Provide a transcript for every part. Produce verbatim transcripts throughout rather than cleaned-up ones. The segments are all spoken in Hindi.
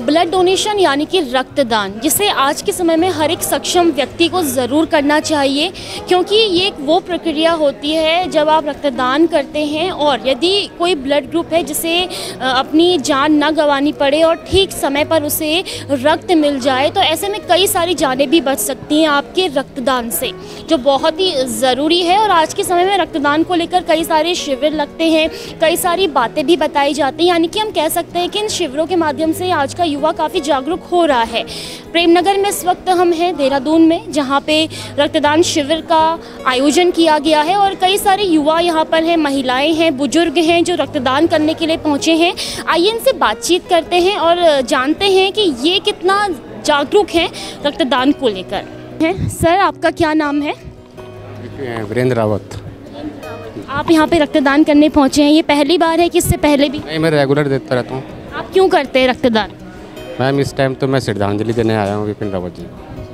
ब्लड डोनेशन यानी कि रक्तदान, जिसे आज के समय में हर एक सक्षम व्यक्ति को ज़रूर करना चाहिए, क्योंकि ये एक वो प्रक्रिया होती है जब आप रक्तदान करते हैं और यदि कोई ब्लड ग्रुप है जिसे अपनी जान न गंवानी पड़े और ठीक समय पर उसे रक्त मिल जाए, तो ऐसे में कई सारी जानें भी बच सकती हैं आपके रक्तदान से, जो बहुत ही ज़रूरी है। और आज के समय में रक्तदान को लेकर कई सारे शिविर लगते हैं, कई सारी बातें भी बताई जाती हैं, यानी कि हम कह सकते हैं कि इन शिविरों के माध्यम से आज का युवा काफ़ी जागरूक हो रहा है। प्रेमनगर में इस वक्त हम हैं, देहरादून में, जहां पे रक्तदान शिविर का आयोजन किया गया है और कई सारे युवा यहां पर हैं, महिलाएं हैं, बुजुर्ग हैं जो रक्तदान करने के लिए पहुंचे हैं। आइए इनसे बातचीत करते हैं और जानते हैं कि ये कितना जागरूक हैं रक्तदान को लेकर। सर, आपका क्या नाम है? वीरेंद्र रावत। आप यहाँ पे रक्तदान करने पहुँचे हैं, ये पहली बार है कि इससे पहले भी? नहीं, मैं रेगुलर देता रहता हूँ। आप क्यों करते हैं रक्तदान? मैम, इस टाइम तो मैं श्रद्धांजलि देने आया हूँ विपिन रावत जी।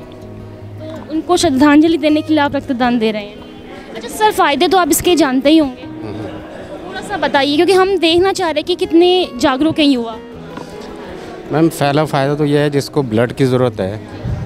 तो उनको श्रद्धांजलि देने के लिए आप रक्तदान दे रहे हैं। अच्छा सर, फ़ायदे तो आप इसके जानते ही होंगे, थोड़ा सा बताइए, क्योंकि हम देखना चाह रहे हैं कि कितने जागरूक हैं युवा। मैम, पहला फ़ायदा तो यह है जिसको ब्लड की ज़रूरत है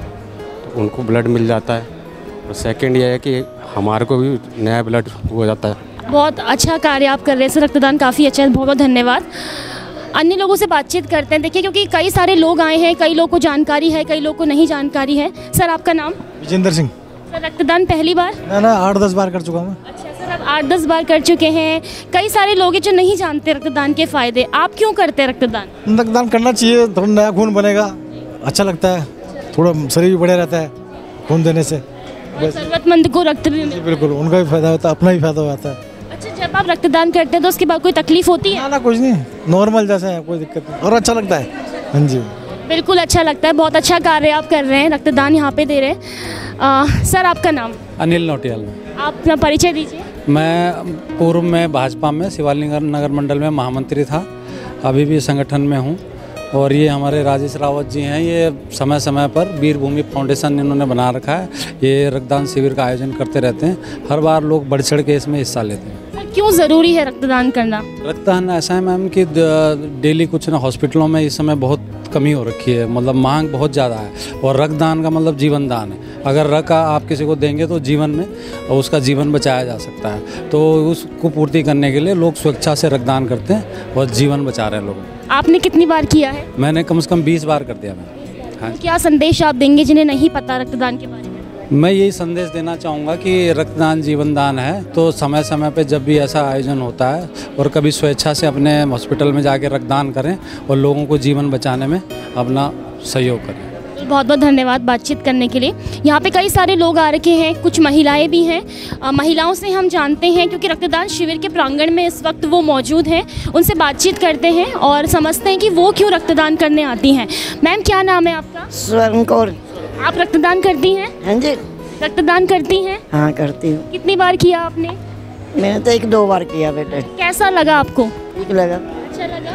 तो उनको ब्लड मिल जाता है, और सेकंड ये है कि हमारे को भी नया ब्लड हो जाता है। बहुत अच्छा कार्य आप कर रहे हैं सर, रक्तदान काफ़ी अच्छा है, बहुत बहुत धन्यवाद। अन्य लोगों से बातचीत करते हैं, देखिए, क्योंकि कई सारे लोग आए हैं, कई लोगों को जानकारी है, कई लोगों को नहीं जानकारी है। सर, आपका नाम? विजेंद्र सिंह। सर, रक्तदान पहली बार? मैं ना आठ दस बार कर चुका हूँ। अच्छा सर, आप आठ दस बार कर चुके हैं। कई सारे लोग हैं जो नहीं जानते रक्तदान के फ़ायदे, आप क्यों करते हैं रक्तदान? रक्तदान करना चाहिए, थोड़ा नया खून बनेगा, अच्छा लगता है, थोड़ा शरीर भी बढ़िया रहता है खून देने से। ज़रूरतमंद को रक्त भी मिलता है। बिल्कुल, उनका भी फायदा होता है, अपना भी फायदा होता है। अच्छा, जब आप रक्तदान करते हैं तो उसके बाद कोई तकलीफ होती है? ना ना, कुछ नहीं, नॉर्मल जैसा है, कोई दिक्कत नहीं, और अच्छा लगता है। हाँ जी, बिल्कुल अच्छा लगता है, बहुत अच्छा कार्य आप कर रहे हैं, रक्तदान यहाँ पे दे रहे हैं। सर, आपका नाम? अनिल नोटियाल। आप अपना परिचय दीजिए। मैं पूर्व में भाजपा में शिवाली नगर नगर मंडल में महामंत्री था, अभी भी संगठन में हूँ। और ये हमारे राजेश रावत जी हैं, ये समय समय पर वीरभूमि फाउंडेशन इन्होंने बना रखा है, ये रक्तदान शिविर का आयोजन करते रहते हैं, हर बार लोग बढ़ चढ़ के इसमें हिस्सा लेते हैं। सर, क्यों ज़रूरी है रक्तदान करना? रक्तदान ऐसा है मैम कि डेली कुछ ना हॉस्पिटलों में इस समय बहुत कमी हो रखी है, मतलब मांग बहुत ज़्यादा है, और रक्तदान का मतलब जीवन दान है। अगर रक्त आप किसी को देंगे तो जीवन में उसका जीवन बचाया जा सकता है, तो उसको पूर्ति करने के लिए लोग स्वेच्छा से रक्तदान करते हैं और जीवन बचा रहे हैं लोगों। आपने कितनी बार किया है? मैंने कम से कम बीस बार कर दिया मैं। हाँ, क्या संदेश आप देंगे जिन्हें नहीं पता रक्तदान के बारे में? मैं यही संदेश देना चाहूँगा कि रक्तदान जीवन दान है, तो समय समय पे जब भी ऐसा आयोजन होता है और कभी स्वेच्छा से अपने हॉस्पिटल में जाके रक्तदान करें और लोगों को जीवन बचाने में अपना सहयोग करें। बहुत बहुत धन्यवाद बातचीत करने के लिए। यहाँ पे कई सारे लोग आ रखे हैं, कुछ महिलाएं भी हैं। आ, महिलाओं से हम जानते हैं, क्योंकि रक्तदान शिविर के प्रांगण में इस वक्त वो मौजूद हैं, उनसे बातचीत करते हैं और समझते हैं कि वो क्यों रक्तदान करने आती हैं। मैम, क्या नाम है आपका? स्वर्ण कौर। आप रक्तदान करती हैं? हाँ जी। रक्तदान करती हैं? हाँ, करती हूँ। कितनी बार किया आपने? मैंने तो एक दो बार किया बेटे। कैसा लगा आपको? ठीक लगा। अच्छा लगा।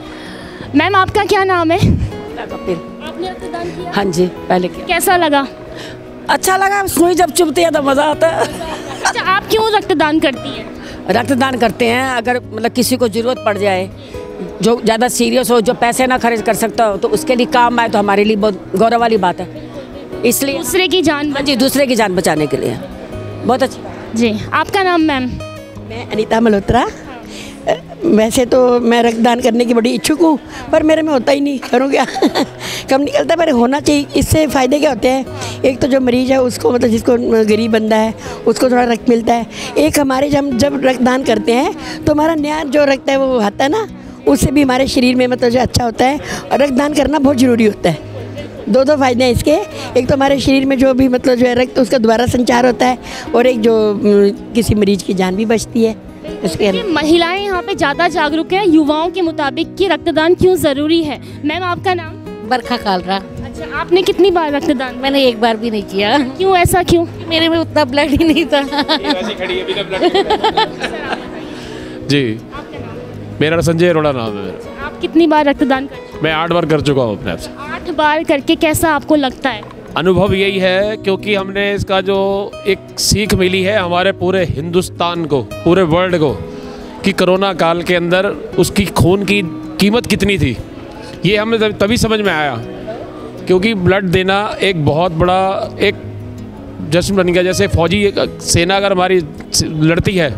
मैम, आपका क्या नाम है? कपिल। आपने रक्तदान किया? हाँ जी, पहले किया। कैसा लगा? अच्छा लगा, सुई जब चुभती है तो मज़ा आता है। अच्छा, आप क्यों रक्तदान करती हैं? रक्तदान करते हैं, अगर मतलब किसी को ज़रूरत पड़ जाए, जो ज़्यादा सीरियस हो, जो पैसे ना खर्च कर सकता हो, तो उसके लिए काम आए तो हमारे लिए बहुत गौरव वाली बात है। इसलिए दूसरे की जान जी, दूसरे की जान बचाने के लिए बहुत अच्छी। जी, आपका नाम? मैम, मैं अनीता मल्होत्रा। वैसे तो मैं रक्तदान करने की बड़ी इच्छुक हूँ, पर मेरे में होता ही नहीं, करूँ क्या। कम निकलता है, पर होना चाहिए। इससे फ़ायदे क्या होते हैं? एक तो जो मरीज़ है उसको, मतलब जिसको गरीब बंदा है उसको थोड़ा रक्त मिलता है। एक हमारे जब जब रक्तदान करते हैं तो हमारा नया जो रक्त है वो आता है ना, उससे भी हमारे शरीर में मतलब जो अच्छा होता है। और रक्तदान करना बहुत ज़रूरी होता है। दो दो फायदे हैं इसके, एक तो हमारे शरीर में जो भी मतलब जो है रक्त उसका दोबारा संचार होता है, और एक जो किसी मरीज की जान भी बचती है। इसके महिलाएं यहाँ पे ज़्यादा जागरूक है युवाओं के मुताबिक कि रक्तदान क्यों ज़रूरी है। मैम, आपका नाम? बरखा कालरा। अच्छा, आपने कितनी बार रक्तदान? मैंने एक बार भी नहीं किया। क्यों, ऐसा क्यों? मेरे में उतना ब्लड ही नहीं था। जी, मेरा संजय अरोड़ा नाम है मेरा। आप कितनी बार रक्तदान कर? मैं आठ बार कर चुका हूँ अपने आप से। आठ बार करके कैसा आपको लगता है? अनुभव यही है, क्योंकि हमने इसका जो एक सीख मिली है हमारे पूरे हिंदुस्तान को, पूरे वर्ल्ड को, कि कोरोना काल के अंदर उसकी खून की कीमत कितनी थी। ये हमें तभी समझ में आया, क्योंकि ब्लड देना एक बहुत बड़ा एक जश्न बन गया। जैसे फौजी सेना अगर हमारी लड़ती है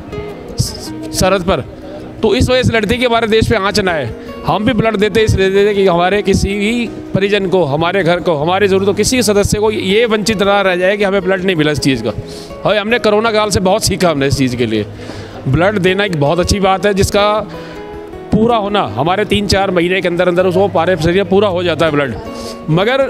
सरहद पर, तो इस वजह से लड़ती है कि हमारे देश पे आँच ना आए। हम भी ब्लड देते इसलिए देते कि हमारे किसी भी परिजन को, हमारे घर को, हमारी ज़रूरत किसी सदस्य को ये वंचित ना रह जाए कि हमें ब्लड नहीं मिला इस चीज़ का। और हमने कोरोना काल से बहुत सीखा हमने इस चीज़ के लिए। ब्लड देना एक बहुत अच्छी बात है, जिसका पूरा होना हमारे तीन चार महीने के अंदर अंदर उसको पारे शरीर पूरा हो जाता है ब्लड। मगर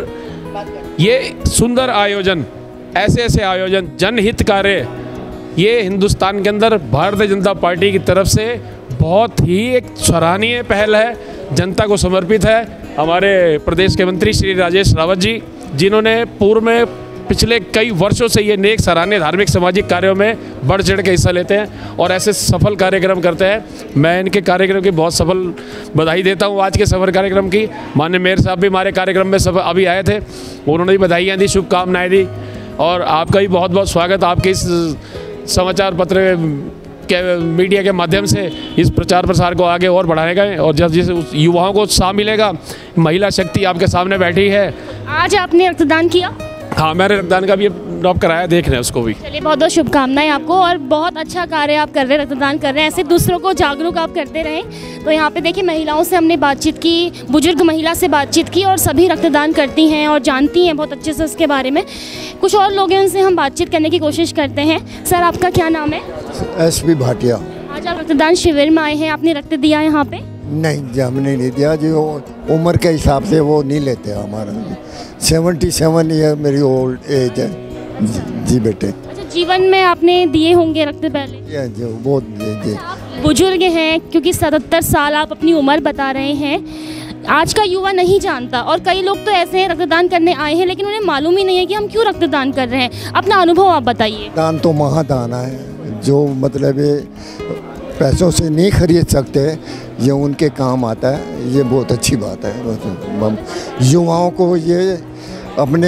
ये सुंदर आयोजन, ऐसे ऐसे आयोजन, जनहित कार्य, ये हिंदुस्तान के अंदर भारतीय जनता पार्टी की तरफ से बहुत ही एक सराहनीय पहल है, जनता को समर्पित है। हमारे प्रदेश के मंत्री श्री राजेश रावत जी, जिन्होंने पूर्व में पिछले कई वर्षों से ये नेक सराहनीय धार्मिक सामाजिक कार्यों में बढ़ चढ़ के हिस्सा लेते हैं और ऐसे सफल कार्यक्रम करते हैं। मैं इनके कार्यक्रम की बहुत सफल बधाई देता हूँ। आज के सफल कार्यक्रम की माननीय मेयर साहब भी हमारे कार्यक्रम में सब अभी आए थे, उन्होंने भी बधाइयाँ दी, शुभकामनाएँ दी। और आपका भी बहुत बहुत स्वागत, आपके इस समाचार पत्र के मीडिया के माध्यम से इस प्रचार प्रसार को आगे और बढ़ाएगा। और जब जिस युवाओं को उत्साह मिलेगा, महिला शक्ति आपके सामने बैठी है। आज आपने रक्तदान किया? हाँ, मैंने रक्तदान का भी ड्रॉप कराया, देख रहे हैं उसको भी। चलिए, बहुत बहुत शुभकामनाएं आपको और बहुत अच्छा कार्य आप कर रहे हैं, रक्तदान कर रहे हैं। ऐसे दूसरों को जागरूक आप करते रहें। तो यहाँ पे देखिए, महिलाओं से हमने बातचीत की, बुजुर्ग महिला से बातचीत की और सभी रक्तदान करती हैं और जानती हैं बहुत अच्छे से उसके बारे में। कुछ और लोग हैं, उनसे हम बातचीत करने की कोशिश करते हैं। सर, आपका क्या नाम है? S P Bhatia. आज आप रक्तदान शिविर में आए हैं, आपने रक्त दिया यहाँ पे? नहीं, हमने नहीं दिया, जो उम्र के हिसाब से वो नहीं लेते हमारा। सेवेंटी सेवन ईयर मेरी ओल्ड एज है जी, जी बेटे। अच्छा, जीवन में आपने दिए होंगे रक्त पहले? ये जो बहुत दे, बुजुर्ग हैं, क्योंकि सतहत्तर साल आप अपनी उम्र बता रहे हैं। आज का युवा नहीं जानता और कई लोग तो ऐसे हैं रक्तदान करने आए हैं लेकिन उन्हें मालूम ही नहीं है कि हम क्यों रक्तदान कर रहे हैं। अपना अनुभव आप बताइए। दान तो महादान है, जो मतलब ये पैसों से नहीं खरीद सकते, ये उनके काम आता है। ये बहुत अच्छी बात है। युवाओं को ये अपने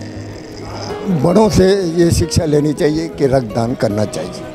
बड़ों से ये शिक्षा लेनी चाहिए कि रक्तदान करना चाहिए।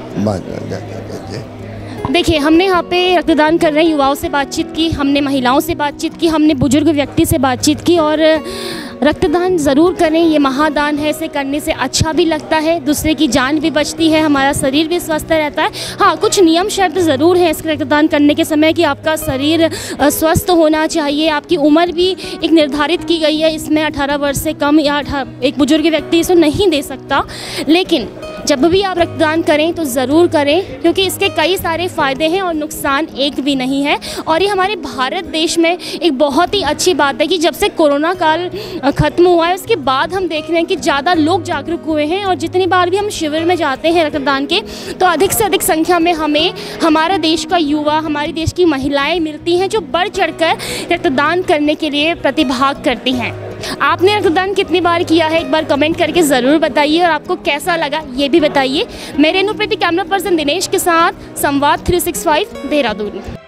देखिए, हमने यहाँ पे रक्तदान कर रहे युवाओं से बातचीत की, हमने महिलाओं से बातचीत की, हमने बुजुर्ग व्यक्ति से बातचीत की। और रक्तदान ज़रूर करें, ये महादान है। इसे करने से अच्छा भी लगता है, दूसरे की जान भी बचती है, हमारा शरीर भी स्वस्थ रहता है। हाँ, कुछ नियम शर्त ज़रूर है इसके रक्तदान करने के समय कि आपका शरीर स्वस्थ होना चाहिए। आपकी उम्र भी एक निर्धारित की गई है, इसमें अठारह वर्ष से कम या एक बुजुर्ग व्यक्ति इसे नहीं दे सकता। लेकिन जब भी आप रक्तदान करें तो ज़रूर करें, क्योंकि इसके कई सारे फ़ायदे हैं और नुकसान एक भी नहीं है। और ये हमारे भारत देश में एक बहुत ही अच्छी बात है कि जब से कोरोना काल ख़त्म हुआ है, उसके बाद हम देख रहे हैं कि ज़्यादा लोग जागरूक हुए हैं। और जितनी बार भी हम शिविर में जाते हैं रक्तदान के, तो अधिक से अधिक संख्या में हमें हमारा देश का युवा, हमारे देश की महिलाएँ मिलती हैं जो बढ़ चढ़ कर रक्तदान करने के लिए प्रतिभाग करती हैं। आपने रक्तदान कितनी बार किया है, एक बार कमेंट करके ज़रूर बताइए और आपको कैसा लगा ये भी बताइए। मैं रेणु प्रीति, कैमरा पर्सन दिनेश के साथ, संवाद थ्री सिक्सटी फाइव, देहरादून।